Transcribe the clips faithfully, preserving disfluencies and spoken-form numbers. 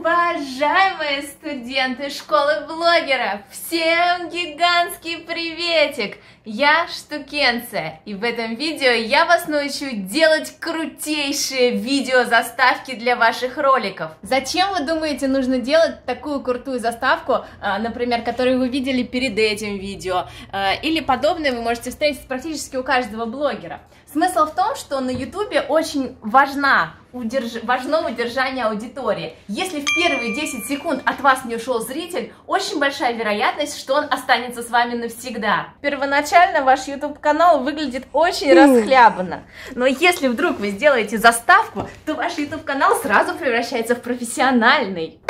Уважаемые студенты школы блогеров, всем гигантский приветик! Я Штукенция, и в этом видео я вас научу делать крутейшие видеозаставки для ваших роликов. Зачем, вы думаете, нужно делать такую крутую заставку, например, которую вы видели перед этим видео, или подобное вы можете встретить практически у каждого блогера? Смысл в том, что на ютубе очень важна, удерж... важно удержание аудитории. Если в первые десять секунд от вас не ушел зритель, очень большая вероятность, что он останется с вами навсегда. Первоначально ваш YouTube-канал выглядит очень расхлябанно, но если вдруг вы сделаете заставку, то ваш YouTube-канал сразу превращается в профессиональный.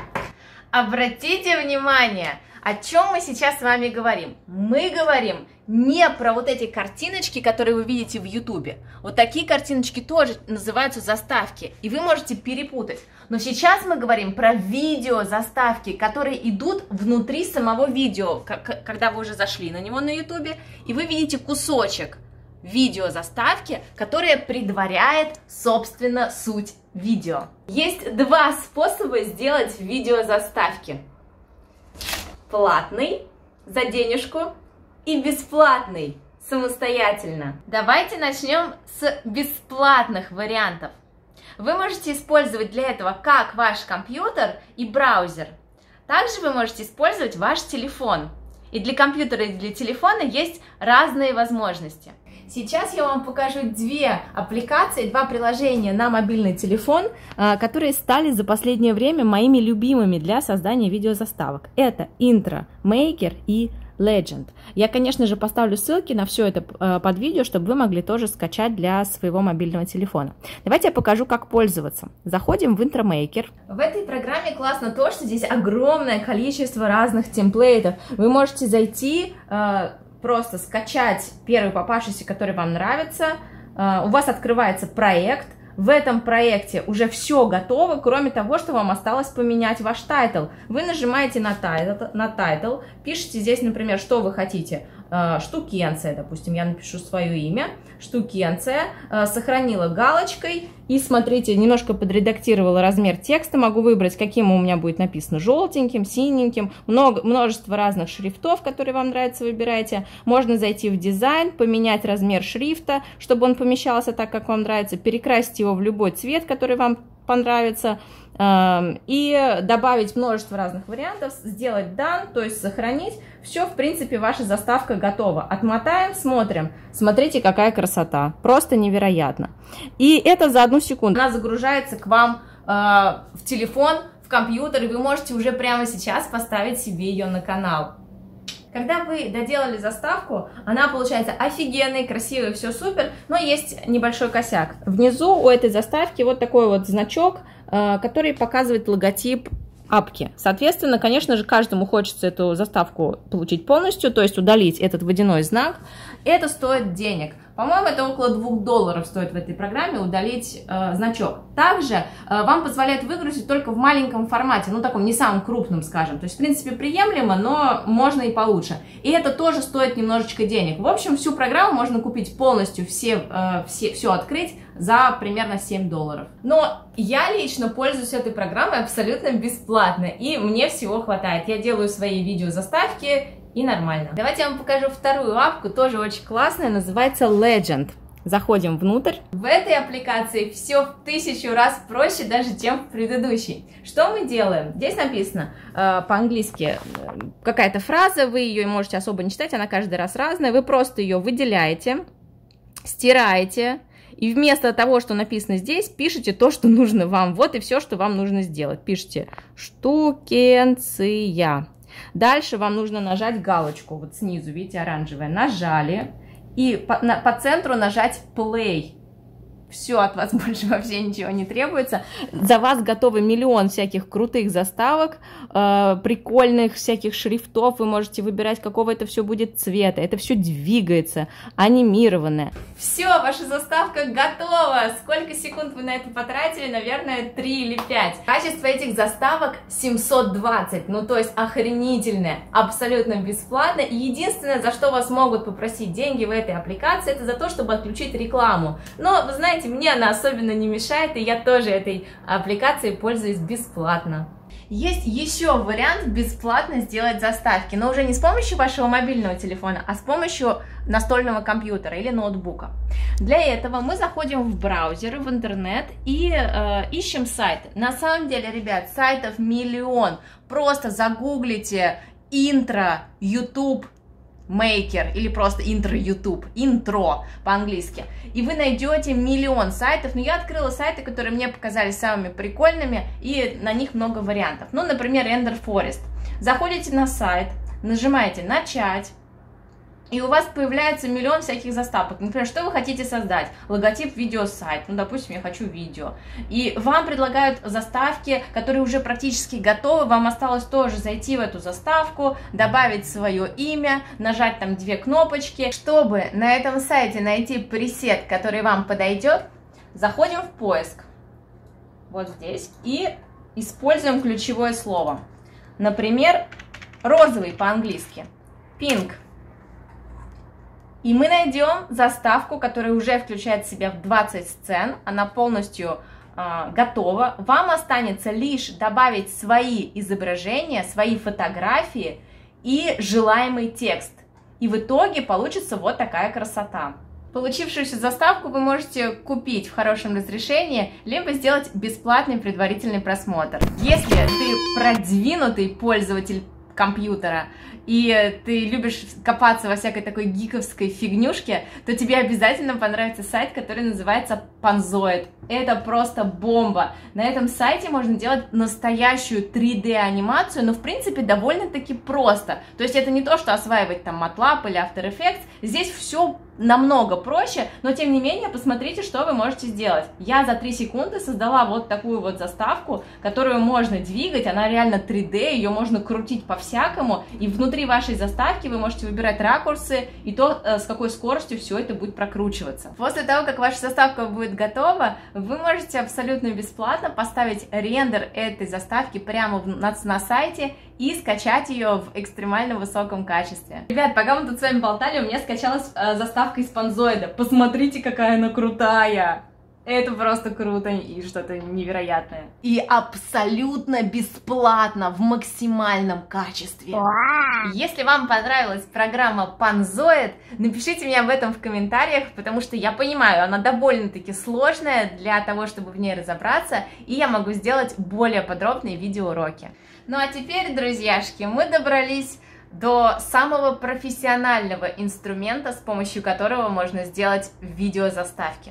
Обратите внимание, о чем мы сейчас с вами говорим. Мы говорим не про вот эти картиночки, которые вы видите в ютубе. Вот такие картиночки тоже называются заставки, и вы можете перепутать. Но сейчас мы говорим про видео-заставки, которые идут внутри самого видео, когда вы уже зашли на него на ютубе, и вы видите кусочек видео-заставки, которая предваряет, собственно, суть видео. Есть два способа сделать видеозаставки. Платный, за денежку, и бесплатный, самостоятельно. Давайте начнем с бесплатных вариантов. Вы можете использовать для этого как ваш компьютер и браузер. Также вы можете использовать ваш телефон. И для компьютера, и для телефона есть разные возможности. Сейчас я вам покажу две аппликации, два приложения на мобильный телефон, которые стали за последнее время моими любимыми для создания видеозаставок. Это Intro Maker и Legend. Я, конечно же, поставлю ссылки на все это под видео, чтобы вы могли тоже скачать для своего мобильного телефона. Давайте я покажу, как пользоваться. Заходим в Intro Maker. В этой программе классно то, что здесь огромное количество разных темплейтов. Вы можете зайти, просто скачать первый попавшийся, который вам нравится. У вас открывается проект. В этом проекте уже все готово, кроме того, что вам осталось поменять ваш тайтл. Вы нажимаете на тайтл, на тайтл, пишите здесь, например, что вы хотите. Штукенция, допустим, я напишу свое имя. Штукенция, сохранила галочкой. И смотрите, немножко подредактировала размер текста. Могу выбрать, каким у меня будет написано: желтеньким, синеньким. Много, множество разных шрифтов, которые вам нравятся, выбирайте. Можно зайти в дизайн, поменять размер шрифта, чтобы он помещался так, как вам нравится. Перекрасить его в любой цвет, который вам понравится. И добавить множество разных вариантов, сделать done, то есть сохранить. Все, в принципе, ваша заставка готова. Отмотаем, смотрим. Смотрите, какая красота. Просто невероятно. И это за одну секунду. Она загружается к вам э, в телефон, в компьютер, и вы можете уже прямо сейчас поставить себе ее на канал. Когда вы доделали заставку, она получается офигенной, красивой, все супер, но есть небольшой косяк. Внизу у этой заставки вот такой вот значок, который показывает логотип апки. Соответственно, конечно же, каждому хочется эту заставку получить полностью, то есть удалить этот водяной знак. Это стоит денег. По-моему, это около двух долларов стоит в этой программе удалить э, значок. Также э, вам позволяет выгрузить только в маленьком формате, ну таком не самом крупном, скажем. То есть, в принципе, приемлемо, но можно и получше. И это тоже стоит немножечко денег. В общем, всю программу можно купить полностью, все, э, все, все открыть за примерно семь долларов. Но я лично пользуюсь этой программой абсолютно бесплатно, и мне всего хватает. Я делаю свои видеозаставки, и нормально. Давайте я вам покажу вторую апку, тоже очень классная, называется Legend. Заходим внутрь. В этой аппликации все в тысячу раз проще даже, чем в предыдущей. Что мы делаем? Здесь написано э, по-английски какая-то фраза, вы ее можете особо не читать, она каждый раз разная. Вы просто ее выделяете, стираете, и вместо того, что написано здесь, пишите то, что нужно вам. Вот и все, что вам нужно сделать. Пишите «Штукенция». Дальше вам нужно нажать галочку, вот снизу, видите, оранжевая. Нажали, и по, на, по центру нажать play. Все, от вас больше вообще ничего не требуется. За вас готовы миллион всяких крутых заставок, э, прикольных всяких шрифтов. Вы можете выбирать, какого это все будет цвета. Это все двигается, анимированное. Все, ваша заставка готова. Сколько секунд вы на это потратили? Наверное, три или пять. Качество этих заставок семьсот двадцать. Ну, то есть охренительное. Абсолютно бесплатно. И единственное, за что вас могут попросить деньги в этой аппликации, это за то, чтобы отключить рекламу. Но, вы знаете, мне она особенно не мешает, и я тоже этой аппликацией пользуюсь бесплатно. Есть еще вариант бесплатно сделать заставки, но уже не с помощью вашего мобильного телефона, а с помощью настольного компьютера или ноутбука. Для этого мы заходим в браузер, в интернет и э, ищем сайты. На самом деле, ребят, сайтов миллион. Просто загуглите интро YouTube Maker или просто интро YouTube, интро по-английски, и вы найдете миллион сайтов. Но я открыла сайты, которые мне показались самыми прикольными, и на них много вариантов. Ну, например, Render Forest. Заходите на сайт, нажимаете «Начать», и у вас появляется миллион всяких заставок. Например, что вы хотите создать? Логотип, видео, сайт. Ну, допустим, я хочу видео. И вам предлагают заставки, которые уже практически готовы. Вам осталось тоже зайти в эту заставку, добавить свое имя, нажать там две кнопочки. Чтобы на этом сайте найти пресет, который вам подойдет, заходим в поиск. Вот здесь. И используем ключевое слово. Например, розовый по-английски. Pink. И мы найдем заставку, которая уже включает в себя в двадцать сцен, она полностью э, готова. Вам останется лишь добавить свои изображения, свои фотографии и желаемый текст. И в итоге получится вот такая красота. Получившуюся заставку вы можете купить в хорошем разрешении, либо сделать бесплатный предварительный просмотр. Если ты продвинутый пользователь компьютера, и ты любишь копаться во всякой такой гиковской фигнюшке, то тебе обязательно понравится сайт, который называется Panzoid. Это просто бомба. На этом сайте можно делать настоящую три дэ анимацию, но в принципе довольно-таки просто. То есть это не то, что осваивать там MATLAB или After Effects. Здесь все намного проще, но тем не менее посмотрите, что вы можете сделать. Я за три секунды создала вот такую вот заставку, которую можно двигать, она реально три дэ, ее можно крутить по-всякому, и внутри вашей заставки вы можете выбирать ракурсы и то, с какой скоростью все это будет прокручиваться. После того, как ваша заставка будет готова, вы можете абсолютно бесплатно поставить рендер этой заставки прямо на, на сайте и скачать ее в экстремально высоком качестве. Ребят, пока мы тут с вами болтали, у меня скачалась э, заставка из Panzoid. Посмотрите, какая она крутая! Это просто круто и что-то невероятное. И абсолютно бесплатно, в максимальном качестве. Если вам понравилась программа Panzoid, напишите мне об этом в комментариях, потому что я понимаю, она довольно-таки сложная для того, чтобы в ней разобраться, и я могу сделать более подробные видеоуроки. Ну а теперь, друзьяшки, мы добрались до самого профессионального инструмента, с помощью которого можно сделать видеозаставки.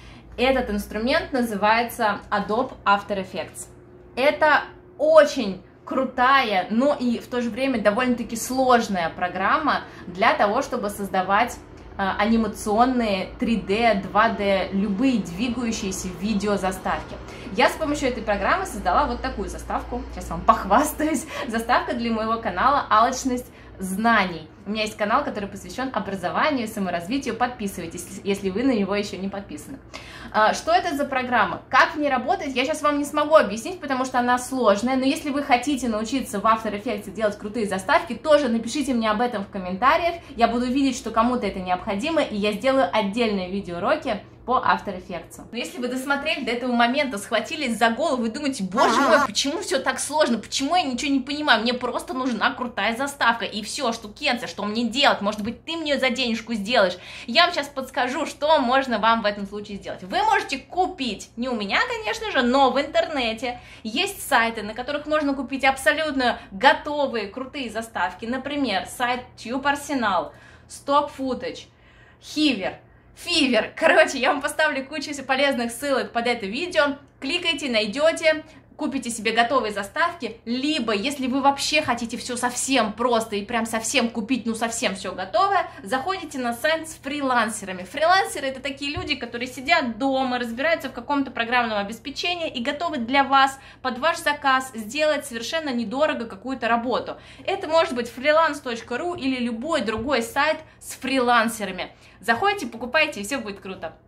Этот инструмент называется Adobe After Effects. Это очень крутая, но и в то же время довольно-таки сложная программа для того, чтобы создавать э, анимационные три дэ, два дэ, любые двигающиеся видеозаставки. Я с помощью этой программы создала вот такую заставку. Сейчас вам похвастаюсь. Заставка для моего канала «Алчность знаний». У меня есть канал, который посвящен образованию, саморазвитию. Подписывайтесь, если вы на него еще не подписаны. Что это за программа? Как в ней работать, я сейчас вам не смогу объяснить, потому что она сложная. Но если вы хотите научиться в After Effects делать крутые заставки, тоже напишите мне об этом в комментариях. Я буду видеть, что кому-то это необходимо, и я сделаю отдельные видеоуроки по After Effects. Но если вы досмотрели до этого момента, схватились за голову и думаете: боже мой, почему все так сложно, почему я ничего не понимаю, мне просто нужна крутая заставка, и все, штукенция, что мне делать, может быть, ты мне за денежку сделаешь, я вам сейчас подскажу, что можно вам в этом случае сделать. Вы можете купить, не у меня, конечно же, но в интернете есть сайты, на которых можно купить абсолютно готовые крутые заставки, например, сайт TubeArsenal, Stock Footage, Fiverr, Fiverr. Короче, я вам поставлю кучу полезных ссылок под это видео. Кликайте, найдете, купите себе готовые заставки. Либо, если вы вообще хотите все совсем просто и прям совсем купить, ну совсем все готовое, заходите на сайт с фрилансерами. Фрилансеры — это такие люди, которые сидят дома, разбираются в каком-то программном обеспечении и готовы для вас под ваш заказ сделать совершенно недорого какую-то работу. Это может быть фриланс точка ру или любой другой сайт с фрилансерами. Заходите, покупайте, и все будет круто.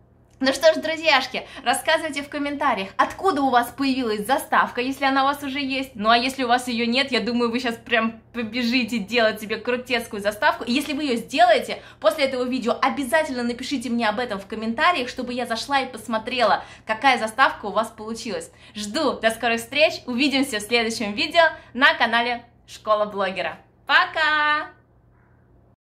Ну что ж, друзьяшки, рассказывайте в комментариях, откуда у вас появилась заставка, если она у вас уже есть. Ну а если у вас ее нет, я думаю, вы сейчас прям побежите делать себе крутецкую заставку. И если вы ее сделаете, после этого видео обязательно напишите мне об этом в комментариях, чтобы я зашла и посмотрела, какая заставка у вас получилась. Жду, до скорых встреч, увидимся в следующем видео на канале Школа Блогера. Пока!